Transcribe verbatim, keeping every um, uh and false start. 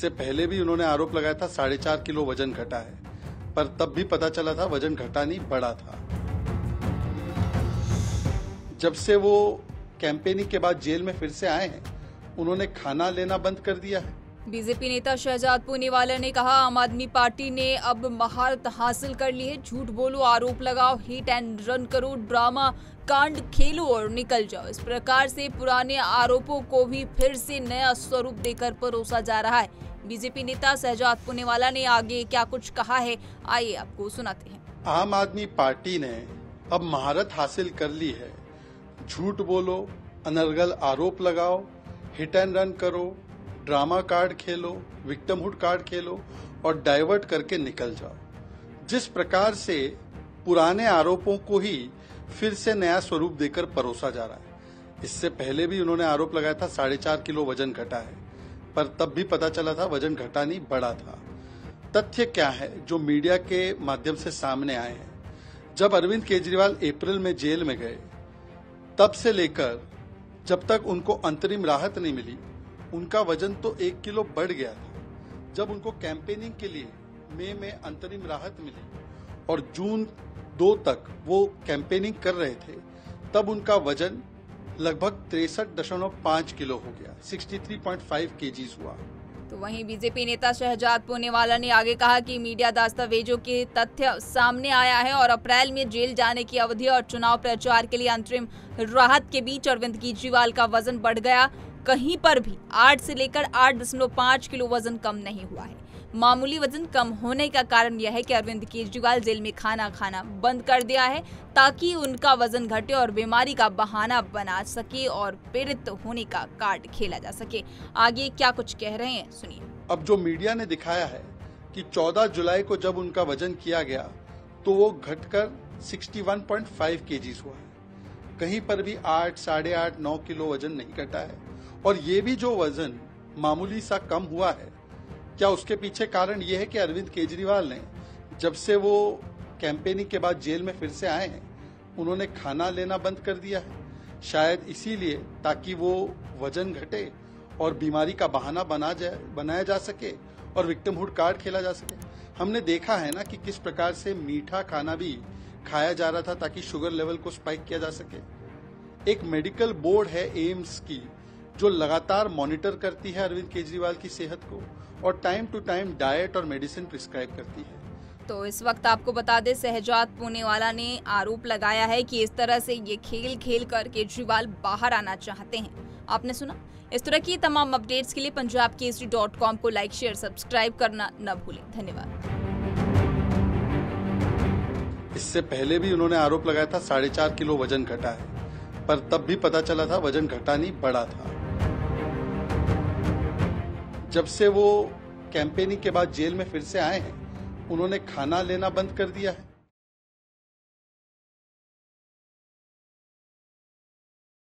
इससे पहले भी उन्होंने आरोप लगाया था साढ़े चार किलो वजन घटा है, पर तब भी पता चला था वजन घटा नहीं बढ़ा था। जब से वो कैंपेनिंग के बाद जेल में फिर से आए हैं, उन्होंने खाना लेना बंद कर दिया है। बीजेपी नेता शहजाद पूनीवाला ने कहा, आम आदमी पार्टी ने अब महारत हासिल कर ली है। झूठ बोलो, आरोप लगाओ, हिट एंड रन करो, ड्रामा कांड खेलो और निकल जाओ। इस प्रकार से पुराने आरोपों को भी फिर से नया स्वरूप देकर परोसा जा रहा है। बीजेपी नेता शहजाद पूनीवाला ने आगे क्या कुछ कहा है, आइए आपको सुनाते हैं। आम आदमी पार्टी ने अब महारत हासिल कर ली है। झूठ बोलो, अनर्गल आरोप लगाओ, हिट एंड रन करो, ड्रामा कार्ड खेलो, विक्टिमहुड कार्ड खेलो और डाइवर्ट करके निकल जाओ। जिस प्रकार से पुराने आरोपों को ही फिर से नया स्वरूप देकर परोसा जा रहा है। इससे पहले भी उन्होंने आरोप लगाया था साढ़े चार किलो वजन घटा है, पर तब भी पता चला था वजन घटा नहीं बढ़ा था। तथ्य क्या है जो मीडिया के माध्यम से सामने आए हैं? जब अरविंद केजरीवाल अप्रैल में जेल में गए, तब से लेकर जब तक उनको अंतरिम राहत नहीं मिली, उनका वजन तो एक किलो बढ़ गया था। जब उनको कैंपेनिंग के लिए मई में अंतरिम राहत मिली और जून दो तक वो कैंपेनिंग कर रहे थे, तब उनका वजन लगभग तिरसठ दशमलव पाँच किलो हो गया, तिरसठ पॉइंट पाँच केजीज हुआ। तो वहीं बीजेपी नेता शहजाद पूनीवाला ने आगे कहा कि मीडिया दस्तावेजों के तथ्य सामने आया है और अप्रैल में जेल जाने की अवधि और चुनाव प्रचार के लिए अंतरिम राहत के बीच अरविंद केजरीवाल का वजन बढ़ गया। कहीं पर भी आठ से लेकर आठ दशमलव पाँच किलो वजन कम नहीं हुआ है। मामूली वजन कम होने का कारण यह है कि अरविंद केजरीवाल जेल में खाना खाना बंद कर दिया है, ताकि उनका वजन घटे और बीमारी का बहाना बना सके और पीड़ित होने का कार्ड खेला जा सके। आगे क्या कुछ कह रहे हैं, सुनिए। अब जो मीडिया ने दिखाया है कि चौदह जुलाई को जब उनका वजन किया गया तो वो घटकर इकसठ पॉइंट पाँच केजीज हुआ है। कहीं पर भी आठ साढ़े आठ नौ किलो वजन नहीं घटा है। और ये भी जो वजन मामूली सा कम हुआ है, क्या उसके पीछे कारण ये है कि अरविंद केजरीवाल ने जब से वो कैंपेनिंग के बाद जेल में फिर से आए हैं, उन्होंने खाना लेना बंद कर दिया है? शायद इसीलिए, ताकि वो वजन घटे और बीमारी का बहाना बना जाए बनाया जा सके और विक्टिमहुड कार्ड खेला जा सके। हमने देखा है ना कि किस प्रकार से मीठा खाना भी खाया जा रहा था ताकि शुगर लेवल को स्पाइक किया जा सके। एक मेडिकल बोर्ड है एम्स की, जो लगातार मॉनिटर करती है अरविंद केजरीवाल की सेहत को और टाइम टू टाइम डाइट और मेडिसिन प्रिस्क्राइब करती है। तो इस वक्त आपको बता दें, शहजाद पूनीवाला ने आरोप लगाया है कि इस तरह से ये खेल खेल कर केजरीवाल बाहर आना चाहते हैं। आपने सुना। इस तरह की तमाम अपडेट्स के लिए पंजाब केसरी डॉट कॉम को लाइक शेयर सब्सक्राइब करना न भूलें। धन्यवाद। इससे पहले भी उन्होंने आरोप लगाया था साढ़े चार किलो वजन घटा है, पर तब भी पता चला था वजन घटा नहीं बढ़ा था। जब से वो कैंपेनिंग के बाद जेल में फिर से आए हैं, उन्होंने खाना लेना बंद कर दिया है।